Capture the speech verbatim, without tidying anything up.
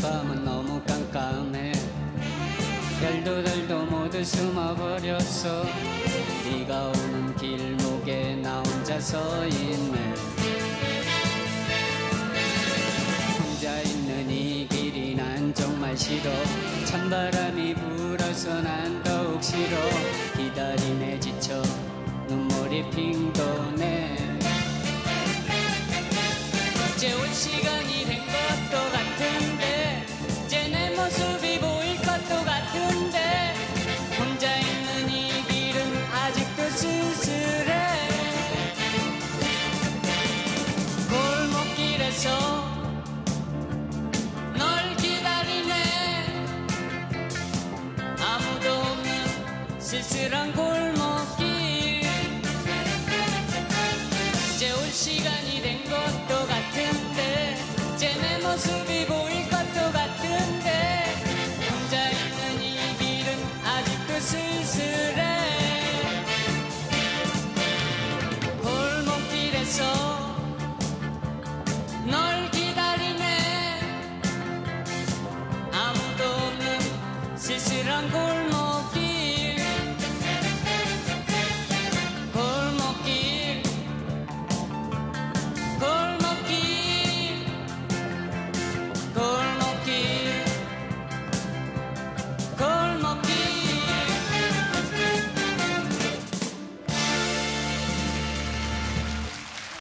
밤은 너무 깜깜해. 별도 달도 모두 숨어버렸어. 네가 오는 길목에 나 혼자 서 있네. 혼자 있는 이 길이 난 정말 싫어. 찬바람이 불어서 난 더욱 싫어. 기다림에 지쳐 눈물이 핑 도네. 이제 올 시간이 된 것도 같은데, 이제 내 모습이 보일 것도 같은데, 혼자 있는 이 길은 아직도 쓸쓸해. 골목길에서 널 기다리네. 아무도 없는 쓸쓸한 골목길. 이제 올 시간이 된 것도 같은데, 이제 내 모습이